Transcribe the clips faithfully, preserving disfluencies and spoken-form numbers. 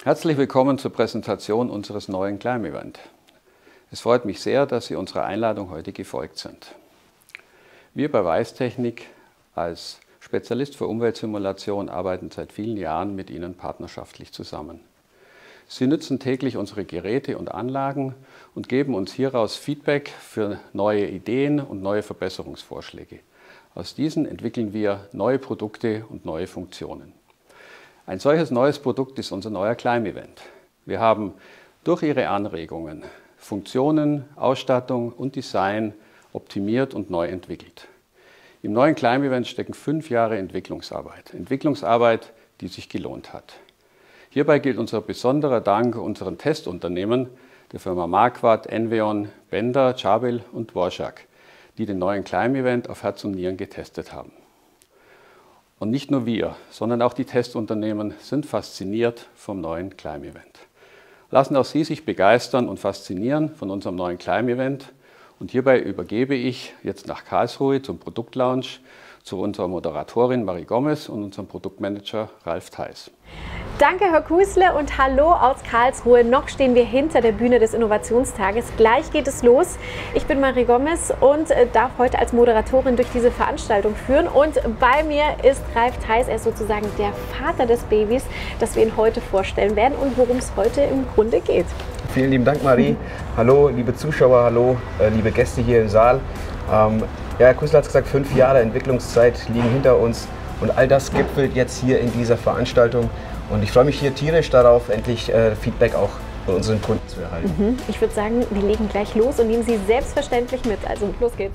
Herzlich willkommen zur Präsentation unseres neuen Climb Event. Es freut mich sehr, dass Sie unserer Einladung heute gefolgt sind. Wir bei WEISS-Technik als Spezialist für Umweltsimulation arbeiten seit vielen Jahren mit Ihnen partnerschaftlich zusammen. Sie nutzen täglich unsere Geräte und Anlagen und geben uns hieraus Feedback für neue Ideen und neue Verbesserungsvorschläge. Aus diesen entwickeln wir neue Produkte und neue Funktionen. Ein solches neues Produkt ist unser neuer Climb Event. Wir haben durch Ihre Anregungen Funktionen, Ausstattung und Design optimiert und neu entwickelt. Im neuen Climb Event stecken fünf Jahre Entwicklungsarbeit. Entwicklungsarbeit, die sich gelohnt hat. Hierbei gilt unser besonderer Dank unseren Testunternehmen, der Firma Marquardt, Enveon, Bender, Jabil und Dvorak, die den neuen Climb Event auf Herz und Nieren getestet haben. Und nicht nur wir, sondern auch die Testunternehmen sind fasziniert vom neuen Climb Event. Lassen auch Sie sich begeistern und faszinieren von unserem neuen Climb Event. Und hierbei übergebe ich jetzt nach Karlsruhe zum Produktlaunch zu unserer Moderatorin Marie Gomez und unserem Produktmanager Ralf Theis. Danke, Herr Kusle, und hallo aus Karlsruhe. Noch stehen wir hinter der Bühne des Innovationstages. Gleich geht es los. Ich bin Marie Gomez und darf heute als Moderatorin durch diese Veranstaltung führen. Und bei mir ist Ralf Theis, er ist sozusagen der Vater des Babys, das wir Ihnen heute vorstellen werden und worum es heute im Grunde geht. Vielen lieben Dank, Marie. Hallo, liebe Zuschauer, hallo, äh, liebe Gäste hier im Saal. Ähm, ja, Herr Kusle hat es gesagt, fünf Jahre Entwicklungszeit liegen hinter uns und all das gipfelt jetzt hier in dieser Veranstaltung. Und ich freue mich hier tierisch darauf, endlich äh, Feedback auch von unseren Kunden zu erhalten. Mhm. Ich würde sagen, wir legen gleich los und nehmen Sie selbstverständlich mit. Also los geht's.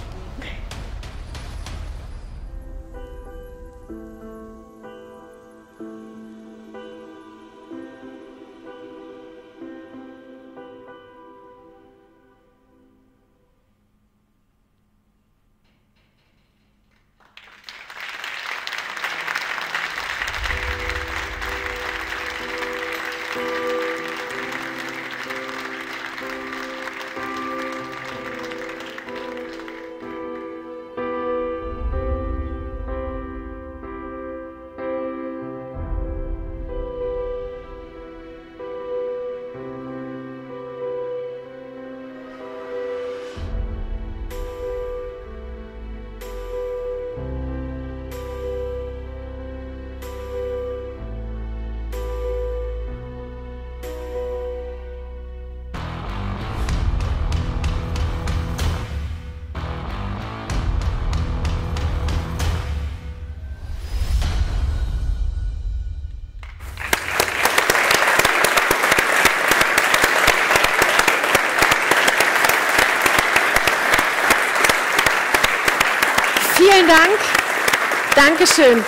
Vielen Dank. Dankeschön.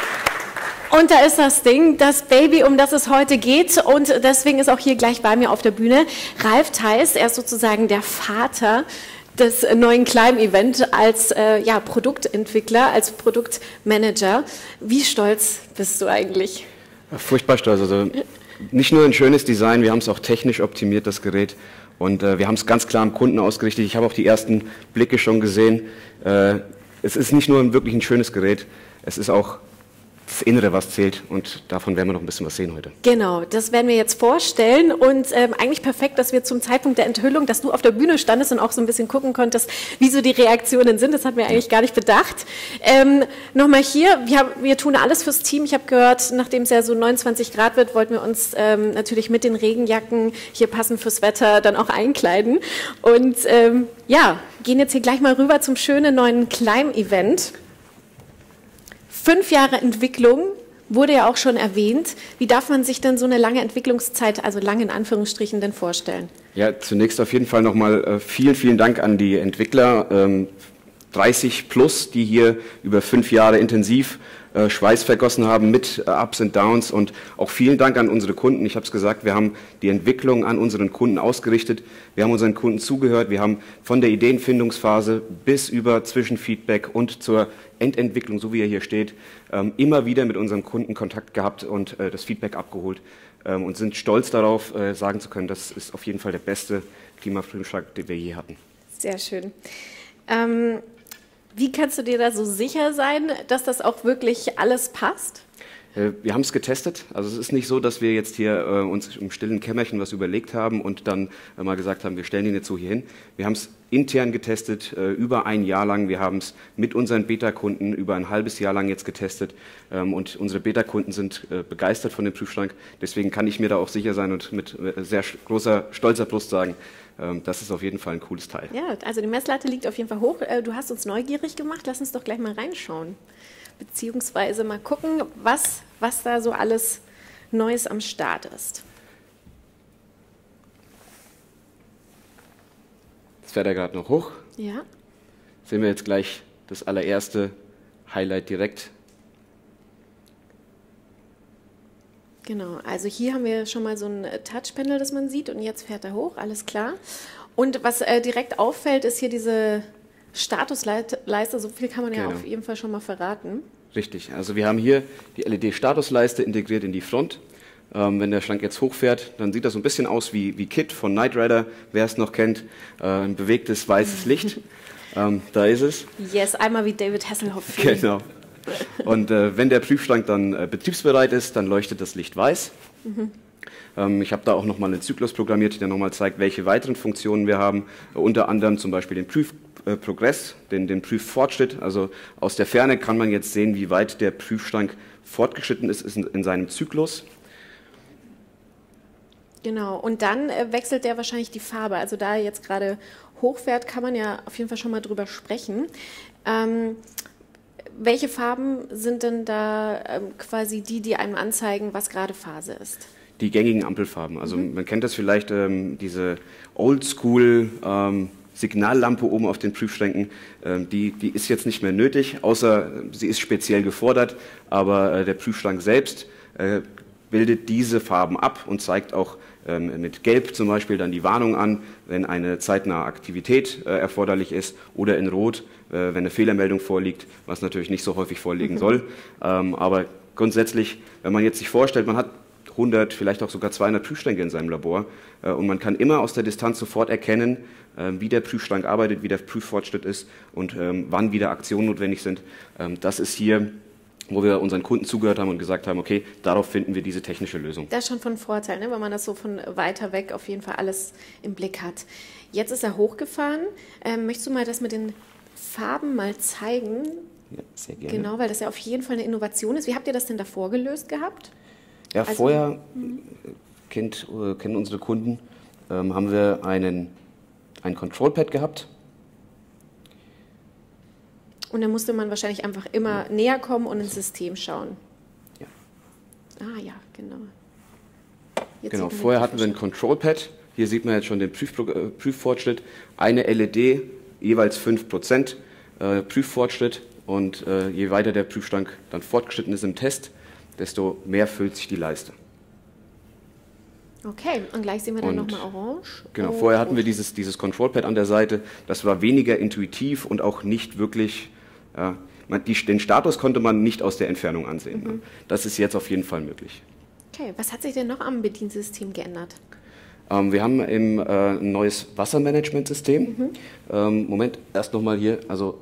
Und da ist das Ding, das Baby, um das es heute geht. Und deswegen ist auch hier gleich bei mir auf der Bühne Ralf Theis. Er ist sozusagen der Vater des neuen Climb Event als äh, ja, Produktentwickler, als Produktmanager. Wie stolz bist du eigentlich? Furchtbar stolz. Also nicht nur ein schönes Design, wir haben es auch technisch optimiert, das Gerät. Und äh, wir haben es ganz klar am Kunden ausgerichtet. Ich habe auch die ersten Blicke schon gesehen. Äh, es ist nicht nur ein, wirklich ein schönes Gerät, es ist auch das Innere, was zählt, und davon werden wir noch ein bisschen was sehen heute. Genau, das werden wir jetzt vorstellen und ähm, eigentlich perfekt, dass wir zum Zeitpunkt der Enthüllung, dass du auf der Bühne standest und auch so ein bisschen gucken konntest, wie so die Reaktionen sind, das hatten wir eigentlich ja gar nicht bedacht. Ähm, Nochmal hier, wir, haben, wir tun alles fürs Team. Ich habe gehört, nachdem es ja so neunundzwanzig Grad wird, wollten wir uns ähm, natürlich mit den Regenjacken hier passend fürs Wetter dann auch einkleiden und ähm, ja, gehen jetzt hier gleich mal rüber zum schönen neuen Climb Event. Fünf Jahre Entwicklung wurde ja auch schon erwähnt. Wie darf man sich denn so eine lange Entwicklungszeit, also lange in Anführungsstrichen, denn vorstellen? Ja, zunächst auf jeden Fall nochmal äh, vielen, vielen Dank an die Entwickler, ähm, dreißig plus, die hier über fünf Jahre intensiv äh, Schweiß vergossen haben mit äh, Ups und Downs, und auch vielen Dank an unsere Kunden. Ich habe es gesagt, wir haben die Entwicklung an unseren Kunden ausgerichtet, wir haben unseren Kunden zugehört, wir haben von der Ideenfindungsphase bis über Zwischenfeedback und zur Endentwicklung, so wie er hier steht, ähm, immer wieder mit unserem Kunden Kontakt gehabt und äh, das Feedback abgeholt ähm, und sind stolz darauf, äh, sagen zu können, das ist auf jeden Fall der beste Klimavorschlag, den wir je hatten. Sehr schön. Ähm, wie kannst du dir da so sicher sein, dass das auch wirklich alles passt? Wir haben es getestet. Also es ist nicht so, dass wir jetzt hier äh, uns im stillen Kämmerchen was überlegt haben und dann äh, mal gesagt haben, wir stellen ihn jetzt so hier hin. Wir haben es intern getestet, äh, über ein Jahr lang. Wir haben es mit unseren Beta-Kunden über ein halbes Jahr lang jetzt getestet. Ähm, und unsere Beta-Kunden sind äh, begeistert von dem Prüfschrank. Deswegen kann ich mir da auch sicher sein und mit äh, sehr großer, stolzer Brust sagen, äh, das ist auf jeden Fall ein cooles Teil. Ja, also die Messlatte liegt auf jeden Fall hoch. Äh, du hast uns neugierig gemacht. Lass uns doch gleich mal reinschauen. Beziehungsweise mal gucken, was, was da so alles Neues am Start ist. Jetzt fährt er gerade noch hoch. Ja. Sehen wir jetzt gleich das allererste Highlight direkt. Genau, also hier haben wir schon mal so ein Touchpanel, das man sieht, und jetzt fährt er hoch, alles klar. Und was äh, direkt auffällt, ist hier diese Statusleiste, so viel kann man ja Genau. auf jeden Fall schon mal verraten. Richtig, also wir haben hier die L E D-Statusleiste integriert in die Front. Ähm, wenn der Schrank jetzt hochfährt, dann sieht das so ein bisschen aus wie, wie Kit von Knight Rider, wer es noch kennt. Äh, ein bewegtes weißes Licht, ähm, da ist es. Yes, einmal wie David Hasselhoff. Genau. Und äh, wenn der Prüfschrank dann äh, betriebsbereit ist, dann leuchtet das Licht weiß. Mhm. Ähm, ich habe da auch nochmal einen Zyklus programmiert, der nochmal zeigt, welche weiteren Funktionen wir haben. Äh, unter anderem zum Beispiel den Prüfprogress, den, den Prüffortschritt. Also aus der Ferne kann man jetzt sehen, wie weit der Prüfschrank fortgeschritten ist, ist in, in seinem Zyklus. Genau, und dann äh, wechselt der wahrscheinlich die Farbe. Also da er jetzt gerade hochfährt, kann man ja auf jeden Fall schon mal drüber sprechen. Ähm, welche Farben sind denn da ähm, quasi die, die einem anzeigen, was gerade Phase ist? Die gängigen Ampelfarben. Also mhm. man kennt das vielleicht, ähm, diese Oldschool ähm, Signallampe oben auf den Prüfschränken, ähm, die, die ist jetzt nicht mehr nötig, außer sie ist speziell gefordert, aber äh, der Prüfschrank selbst äh, bildet diese Farben ab und zeigt auch ähm, mit Gelb zum Beispiel dann die Warnung an, wenn eine zeitnahe Aktivität äh, erforderlich ist, oder in Rot, äh, wenn eine Fehlermeldung vorliegt, was natürlich nicht so häufig vorliegen mhm. soll. Ähm, aber grundsätzlich, wenn man jetzt sich vorstellt, man hat hundert, vielleicht auch sogar zweihundert Prüfschränke in seinem Labor äh, und man kann immer aus der Distanz sofort erkennen, äh, wie der Prüfschrank arbeitet, wie der Prüffortschritt ist und ähm, wann wieder Aktionen notwendig sind. Ähm, das ist hier, wo wir unseren Kunden zugehört haben und gesagt haben, okay, darauf finden wir diese technische Lösung. Das ist schon von Vorteil, ne? Wenn man das so von weiter weg auf jeden Fall alles im Blick hat. Jetzt ist er hochgefahren. Ähm, möchtest du mal das mit den Farben mal zeigen? Ja, sehr gerne. Genau, weil das ja auf jeden Fall eine Innovation ist. Wie habt ihr das denn davor gelöst gehabt? Ja, also, vorher kennt, äh, kennen unsere Kunden, ähm, haben wir einen, ein Control-Pad gehabt. Und dann musste man wahrscheinlich einfach immer ja. näher kommen und ins System schauen. Ja. Ah ja, genau. Jetzt genau, vorher hatten wir ein Control-Pad. Hier sieht man jetzt schon den Prüf äh, Prüffortschritt. Eine L E D, jeweils fünf Prozent äh, Prüffortschritt. Und äh, je weiter der Prüfschrank dann fortgeschritten ist im Test, desto mehr füllt sich die Leiste. Okay, und gleich sehen wir dann nochmal orange. Genau, oh, vorher hatten wir dieses, dieses Control-Pad an der Seite. Das war weniger intuitiv und auch nicht wirklich, ja, man, die, den Status konnte man nicht aus der Entfernung ansehen. Mhm. Das ist jetzt auf jeden Fall möglich. Okay, was hat sich denn noch am Bediensystem geändert? Ähm, wir haben im, äh, ein neues Wassermanagementsystem. Mhm. Ähm, Moment, erst nochmal hier, also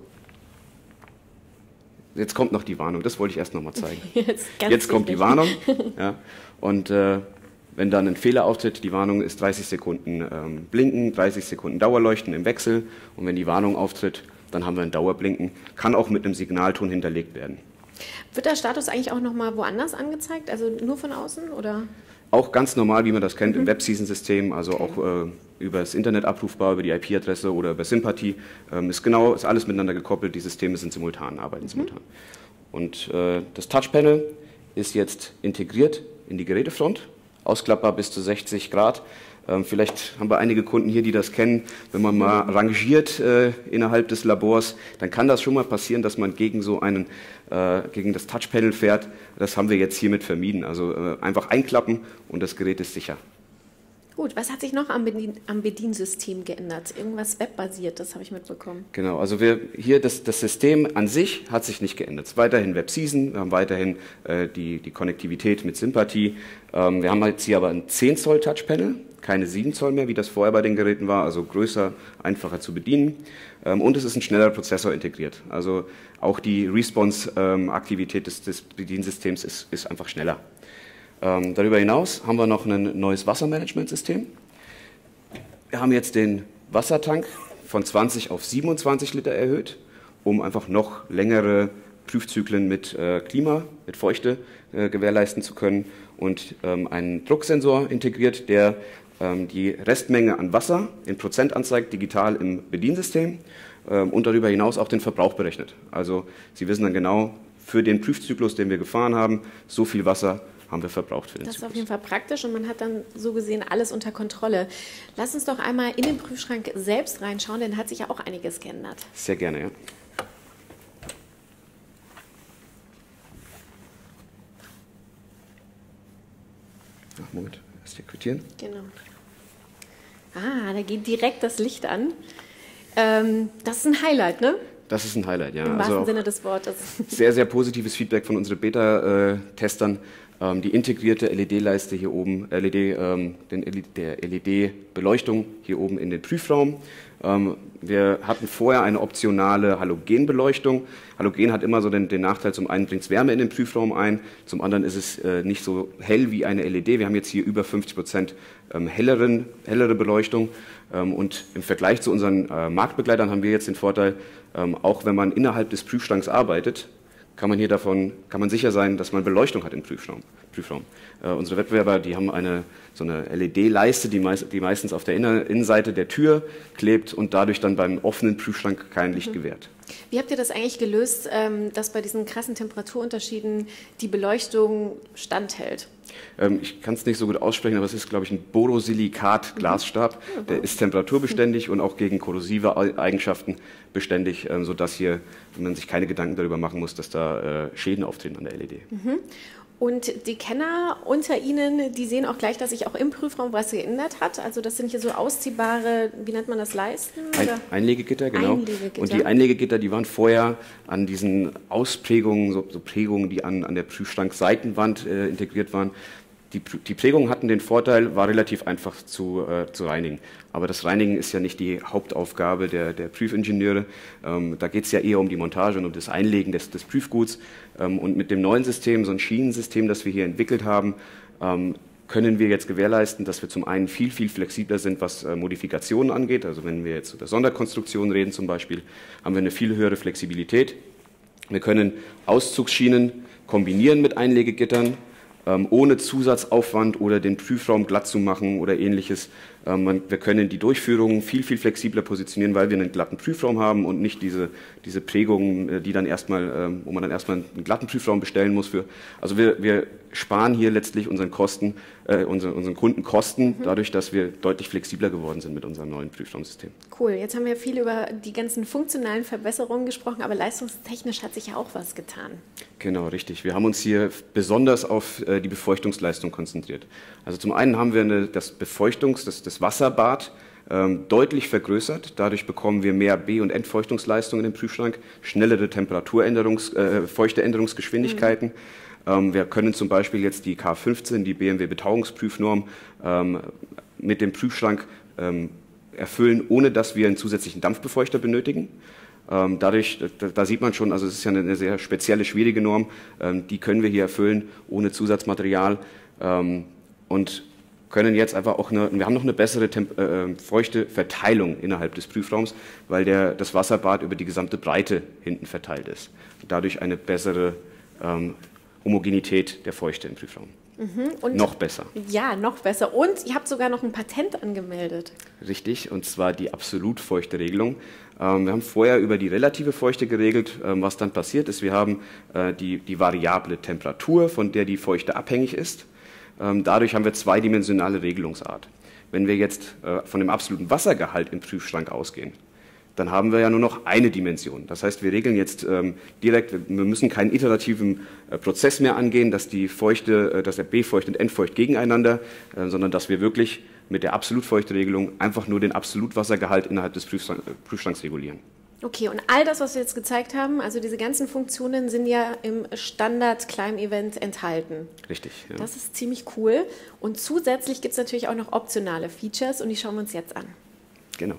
jetzt kommt noch die Warnung, das wollte ich erst nochmal zeigen. Jetzt, jetzt kommt die Warnung. Ja, und äh, wenn dann ein Fehler auftritt, die Warnung ist dreißig Sekunden ähm, Blinken, dreißig Sekunden Dauerleuchten im Wechsel. Und wenn die Warnung auftritt, dann haben wir ein Dauerblinken. Kann auch mit einem Signalton hinterlegt werden. Wird der Status eigentlich auch nochmal woanders angezeigt? Also nur von außen, oder? Auch ganz normal, wie man das kennt, mhm. im Web-Season-System, also okay. auch äh, über das Internet abrufbar, über die I P-Adresse oder über Sympathie. Ähm, ist genau, ist alles miteinander gekoppelt, die Systeme sind simultan, arbeiten mhm. simultan. Und äh, das Touchpanel ist jetzt integriert in die Gerätefront, ausklappbar bis zu sechzig Grad. Ähm, vielleicht haben wir einige Kunden hier, die das kennen. Wenn man mal rangiert äh, innerhalb des Labors, dann kann das schon mal passieren, dass man gegen so einen, äh, gegen das Touchpanel fährt. Das haben wir jetzt hiermit vermieden. Also äh, einfach einklappen und das Gerät ist sicher. Gut, was hat sich noch am, Bedien am Bediensystem geändert? Irgendwas webbasiert, das habe ich mitbekommen. Genau, also wir hier das, das System an sich hat sich nicht geändert. Es ist weiterhin Web-Season, wir haben weiterhin äh, die, die Konnektivität mit Sympathie. Ähm, wir haben jetzt hier aber ein zehn Zoll Touchpanel, keine sieben Zoll mehr, wie das vorher bei den Geräten war, also größer, einfacher zu bedienen. Ähm, und es ist ein schnellerer Prozessor integriert. Also auch die Response-Aktivität ähm, des, des Bediensystems ist, ist einfach schneller. Ähm, darüber hinaus haben wir noch ein neues Wassermanagementsystem. Wir haben jetzt den Wassertank von zwanzig auf siebenundzwanzig Liter erhöht, um einfach noch längere Prüfzyklen mit äh, Klima, mit Feuchte äh, gewährleisten zu können und ähm, einen Drucksensor integriert, der ähm, die Restmenge an Wasser in Prozent anzeigt, digital im Bediensystem ähm, und darüber hinaus auch den Verbrauch berechnet. Also Sie wissen dann genau, für den Prüfzyklus, den wir gefahren haben, so viel Wasser haben wir verbraucht für den Das ist Zyklus. auf jeden Fall praktisch und man hat dann so gesehen alles unter Kontrolle. Lass uns doch einmal in den Prüfschrank selbst reinschauen, denn hat sich ja auch einiges geändert. Sehr gerne, ja. Ach, Moment, erst hier quittieren. Genau. Ah, da geht direkt das Licht an. Ähm, das ist ein Highlight, ne? Das ist ein Highlight, ja. Im also wahrsten Sinne des Wortes. Sehr, sehr positives Feedback von unseren Beta-Testern. Ähm, die integrierte L E D-Leiste hier oben, L E D, ähm, den, der L E D-Beleuchtung hier oben in den Prüfraum. Ähm, wir hatten vorher eine optionale Halogenbeleuchtung. Halogen hat immer so den, den Nachteil, zum einen bringt es Wärme in den Prüfraum ein, zum anderen ist es äh, nicht so hell wie eine L E D. Wir haben jetzt hier über fünfzig Prozent ähm, helleren, hellere Beleuchtung. Ähm, und im Vergleich zu unseren äh, Marktbegleitern haben wir jetzt den Vorteil, ähm, auch wenn man innerhalb des Prüfschranks arbeitet, kann man hier davon, kann man sicher sein, dass man Beleuchtung hat im Prüfraum. Prüfraum. Äh, unsere Wettbewerber, die haben eine, so eine L E D-Leiste, die, meist, die meistens auf der Inner Innenseite der Tür klebt und dadurch dann beim offenen Prüfschrank kein Licht mhm. gewährt. Wie habt ihr das eigentlich gelöst, ähm, dass bei diesen krassen Temperaturunterschieden die Beleuchtung standhält? Ähm, ich kann es nicht so gut aussprechen, aber es ist, glaube ich, ein Borosilikat-Glasstab. Mhm. Mhm. Der ist temperaturbeständig mhm. und auch gegen korrosive Eigenschaften beständig, ähm, sodass hier man sich keine Gedanken darüber machen muss, dass da äh, Schäden auftreten an der L E D. Mhm. Und die Kenner unter Ihnen, die sehen auch gleich, dass sich auch im Prüfraum was geändert hat. Also das sind hier so ausziehbare, wie nennt man das, Leisten? Ein, Einlegegitter, genau. Einlegegitter. Und die Einlegegitter, die waren vorher an diesen Ausprägungen, so, so Prägungen, die an, an der Prüfschrank-Seitenwand äh, integriert waren. Die, die Prägungen hatten den Vorteil, war relativ einfach zu, äh, zu reinigen. Aber das Reinigen ist ja nicht die Hauptaufgabe der, der Prüfingenieure. Ähm, da geht es ja eher um die Montage und um das Einlegen des, des Prüfguts. Ähm, und mit dem neuen System, so ein Schienensystem, das wir hier entwickelt haben, ähm, können wir jetzt gewährleisten, dass wir zum einen viel, viel flexibler sind, was äh, Modifikationen angeht. Also wenn wir jetzt über Sonderkonstruktionen reden zum Beispiel, haben wir eine viel höhere Flexibilität. Wir können Auszugsschienen kombinieren mit Einlegegittern, Ähm, ohne Zusatzaufwand oder den Prüfraum glatt zu machen oder ähnliches. Ähm, man, wir können die Durchführung viel, viel flexibler positionieren, weil wir einen glatten Prüfraum haben und nicht diese, diese Prägungen, die dann erstmal, ähm, wo man dann erstmal einen glatten Prüfraum bestellen muss für. Also wir, wir sparen hier letztlich unseren Kosten, äh, unseren, unseren Kunden Kosten, mhm. dadurch, dass wir deutlich flexibler geworden sind mit unserem neuen Prüfraumsystem. Cool, jetzt haben wir viel über die ganzen funktionalen Verbesserungen gesprochen, aber leistungstechnisch hat sich ja auch was getan. Genau, richtig. Wir haben uns hier besonders auf äh, die Befeuchtungsleistung konzentriert. Also zum einen haben wir eine, das Befeuchtungs-, das, das Wasserbad ähm, deutlich vergrößert. Dadurch bekommen wir mehr Be- und Entfeuchtungsleistung in den Prüfschrank, schnellere Temperaturänderungs-, äh, Feuchteänderungsgeschwindigkeiten. Mhm. Ähm, wir können zum Beispiel jetzt die K fünfzehn, die B M W-Betauungsprüfnorm, ähm, mit dem Prüfschrank ähm, erfüllen, ohne dass wir einen zusätzlichen Dampfbefeuchter benötigen. Ähm, dadurch, da, da sieht man schon, also es ist ja eine, eine sehr spezielle, schwierige Norm, ähm, die können wir hier erfüllen ohne Zusatzmaterial ähm, und können jetzt einfach auch eine, wir haben noch eine bessere Temp äh, feuchte Verteilung innerhalb des Prüfraums, weil der, das Wasserbad über die gesamte Breite hinten verteilt ist. Dadurch eine bessere ähm, Homogenität der Feuchte im Prüfraum. Mhm. Und noch besser. Ja, noch besser. Und ihr habt sogar noch ein Patent angemeldet. Richtig, und zwar die Absolutfeuchte-Regelung. Ähm, wir haben vorher über die relative Feuchte geregelt. Ähm, was dann passiert ist, wir haben äh, die, die variable Temperatur, von der die Feuchte abhängig ist. Ähm, dadurch haben wir zweidimensionale Regelungsart. Wenn wir jetzt äh, von dem absoluten Wassergehalt im Prüfschrank ausgehen, dann haben wir ja nur noch eine Dimension. Das heißt, wir regeln jetzt ähm, direkt, wir müssen keinen iterativen äh, Prozess mehr angehen, dass die Feuchte, äh, dass der Befeucht und Entfeucht gegeneinander, äh, sondern dass wir wirklich mit der Absolutfeuchte-Regelung einfach nur den Absolutwassergehalt innerhalb des Prüfschrank, äh, Prüfschranks regulieren. Okay, und all das, was wir jetzt gezeigt haben, also diese ganzen Funktionen sind ja im Standard Climb Event enthalten. Richtig, ja. Das ist ziemlich cool. Und zusätzlich gibt es natürlich auch noch optionale Features und die schauen wir uns jetzt an. Genau.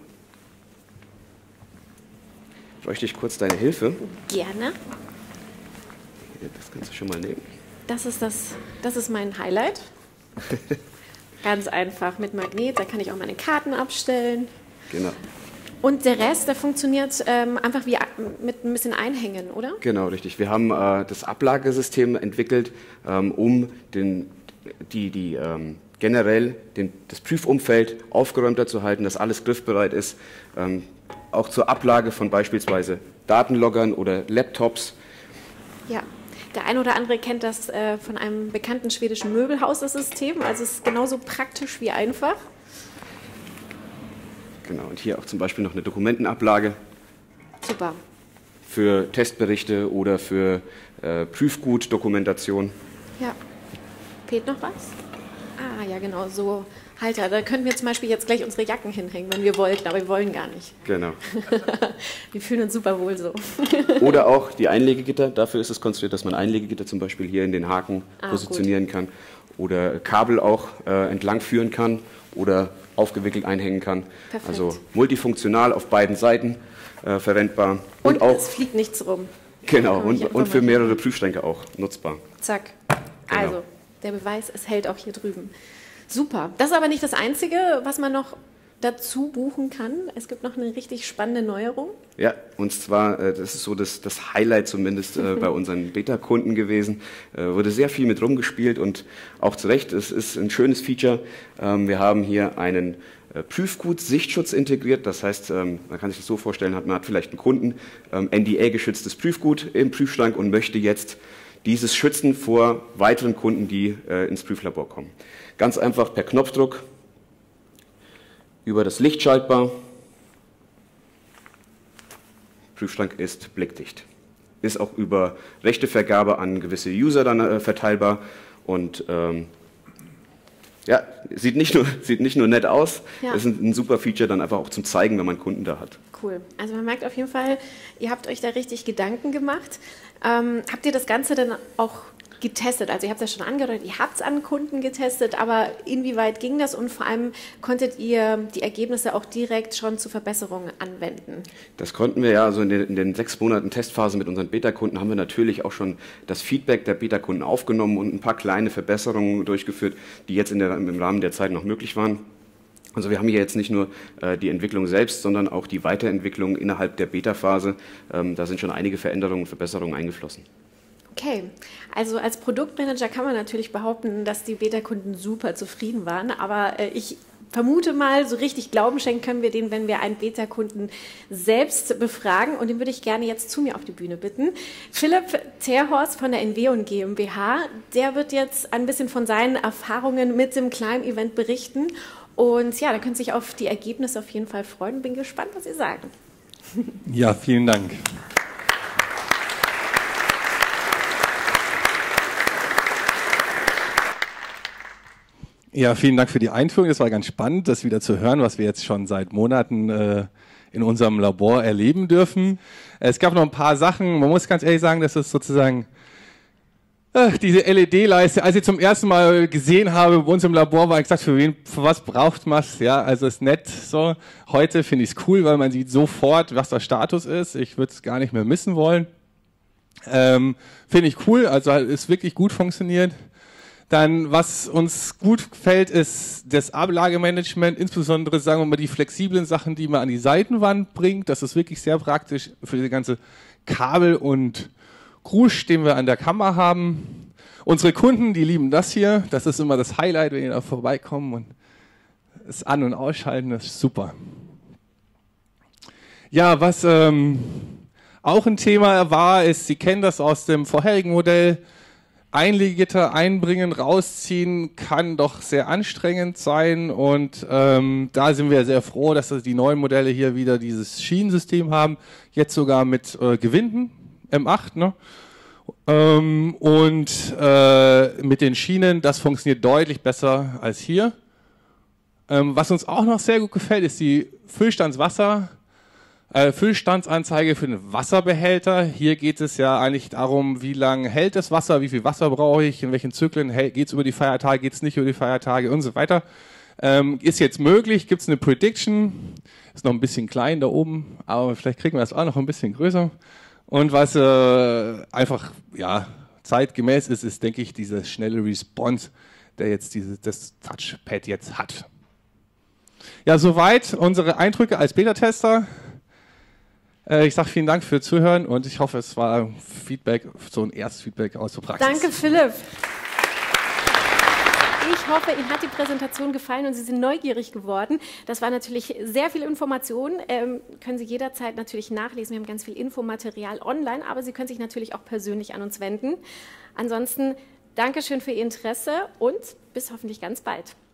Bräuchte ich kurz deine Hilfe? Gerne. Das kannst du schon mal nehmen. Das ist, das, das ist mein Highlight. Ganz einfach mit Magnet, da kann ich auch meine Karten abstellen. Genau. Und der Rest, der funktioniert ähm, einfach wie mit ein bisschen Einhängen, oder? Genau, richtig. Wir haben äh, das Ablagesystem entwickelt, ähm, um den, die, die, ähm, generell den, das Prüfumfeld aufgeräumter zu halten, dass alles griffbereit ist, ähm, auch zur Ablage von beispielsweise Datenloggern oder Laptops. Ja, der eine oder andere kennt das äh, von einem bekannten schwedischen Möbelhaus, das System. Also es ist genauso praktisch wie einfach. Genau, und hier auch zum Beispiel noch eine Dokumentenablage. Super. Für Testberichte oder für äh, Prüfgutdokumentation. Ja. Fehlt noch was? Ah, ja genau, so Halter. Da könnten wir zum Beispiel jetzt gleich unsere Jacken hinhängen, wenn wir wollten, aber wir wollen gar nicht. Genau. Wir fühlen uns super wohl so. Oder auch die Einlegegitter. Dafür ist es konstruiert, dass man Einlegegitter zum Beispiel hier in den Haken ah, positionieren gut. kann. Oder Kabel auch äh, entlang führen kann oder aufgewickelt einhängen kann. Perfekt. Also multifunktional auf beiden Seiten äh, verwendbar. Und, und auch, es fliegt nichts rum. Genau, Kann ich und, einfach und für mal- mehrere Prüfschränke auch nutzbar. Zack. Genau. Also, der Beweis, es hält auch hier drüben. Super. Das ist aber nicht das Einzige, was man noch dazu buchen kann. Es gibt noch eine richtig spannende Neuerung. Ja, und zwar, äh, das ist so das, das Highlight zumindest äh, bei unseren Beta-Kunden gewesen. Äh, wurde sehr viel mit rumgespielt und auch zu Recht, es ist ein schönes Feature. Ähm, wir haben hier einen äh, Prüfgut-Sichtschutz integriert. Das heißt, ähm, man kann sich das so vorstellen, hat, man hat vielleicht einen Kunden, ähm, N D A-geschütztes Prüfgut im Prüfschrank und möchte jetzt dieses schützen vor weiteren Kunden, die äh, ins Prüflabor kommen. Ganz einfach per Knopfdruck über das Licht schaltbar. Prüfschrank ist blickdicht. Ist auch über Rechtevergabe an gewisse User dann äh, verteilbar und ähm, ja, sieht nicht nur, sieht nicht nur nett aus, Ja. ist ein, ein super Feature dann einfach auch zum Zeigen, wenn man Kunden da hat. Cool. Also man merkt auf jeden Fall, ihr habt euch da richtig Gedanken gemacht. Ähm, habt ihr das Ganze dann auch getestet? Also ihr habt es ja schon angedeutet, ihr habt es an Kunden getestet, aber inwieweit ging das und vor allem konntet ihr die Ergebnisse auch direkt schon zu Verbesserungen anwenden? Das konnten wir ja, also in den, in den sechs Monaten Testphase mit unseren Beta-Kunden haben wir natürlich auch schon das Feedback der Beta-Kunden aufgenommen und ein paar kleine Verbesserungen durchgeführt, die jetzt in der, im Rahmen der Zeit noch möglich waren. Also wir haben hier jetzt nicht nur äh, die Entwicklung selbst, sondern auch die Weiterentwicklung innerhalb der Beta-Phase. Ähm, da sind schon einige Veränderungen und Verbesserungen eingeflossen. Okay, also als Produktmanager kann man natürlich behaupten, dass die Beta-Kunden super zufrieden waren, aber äh, ich vermute mal, so richtig Glauben schenken können wir denen, wenn wir einen Beta-Kunden selbst befragen und den würde ich gerne jetzt zu mir auf die Bühne bitten. Philipp Terhorst von der Enveon GmbH, der wird jetzt ein bisschen von seinen Erfahrungen mit dem Climb-Event berichten und ja, da können Sie sich auf die Ergebnisse auf jeden Fall freuen. Bin gespannt, was Sie sagen. Ja, vielen Dank. Ja, vielen Dank für die Einführung. Es war ganz spannend, das wieder zu hören, was wir jetzt schon seit Monaten äh, in unserem Labor erleben dürfen. Es gab noch ein paar Sachen. Man muss ganz ehrlich sagen, dass es sozusagen äh, diese L E D-Leiste, als ich zum ersten Mal gesehen habe bei uns im Labor, war ich gesagt, für wen, für was braucht man es? Ja, also ist nett so. Heute finde ich es cool, weil man sieht sofort, was der Status ist. Ich würde es gar nicht mehr missen wollen. Ähm, finde ich cool, also ist wirklich gut funktioniert. Dann, was uns gut gefällt, ist das Ablagemanagement, insbesondere, sagen wir mal, die flexiblen Sachen, die man an die Seitenwand bringt. Das ist wirklich sehr praktisch für die ganze Kabel und Krusch, den wir an der Kammer haben. Unsere Kunden, die lieben das hier. Das ist immer das Highlight, wenn die da vorbeikommen und es an- und ausschalten, das ist super. Ja, was ähm, auch ein Thema war, ist, Sie kennen das aus dem vorherigen Modell, Einlegegitter einbringen, rausziehen kann doch sehr anstrengend sein und ähm, da sind wir sehr froh, dass die neuen Modelle hier wieder dieses Schienensystem haben, jetzt sogar mit äh, Gewinden, M acht, ne? ähm, und äh, mit den Schienen, das funktioniert deutlich besser als hier. Ähm, was uns auch noch sehr gut gefällt, ist die Füllstandswasser Äh, Füllstandsanzeige für den Wasserbehälter. Hier geht es ja eigentlich darum, wie lange hält das Wasser, wie viel Wasser brauche ich, in welchen Zyklen geht es über die Feiertage, geht es nicht über die Feiertage und so weiter. Ähm, ist jetzt möglich, gibt es eine Prediction, ist noch ein bisschen klein da oben, aber vielleicht kriegen wir das auch noch ein bisschen größer. Und was äh, einfach ja, zeitgemäß ist, ist, denke ich, dieser schnelle Response, der jetzt diese, das Touchpad jetzt hat. Ja, soweit unsere Eindrücke als Beta-Tester. Äh, ich sage vielen Dank für Zuhören und ich hoffe, es war Feedback, so ein Erstfeedback aus der Praxis. Danke, Philipp. Ich hoffe, Ihnen hat die Präsentation gefallen und Sie sind neugierig geworden. Das war natürlich sehr viel Information. Ähm, können Sie jederzeit natürlich nachlesen. Wir haben ganz viel Infomaterial online, aber Sie können sich natürlich auch persönlich an uns wenden. Ansonsten Dankeschön für Ihr Interesse und bis hoffentlich ganz bald.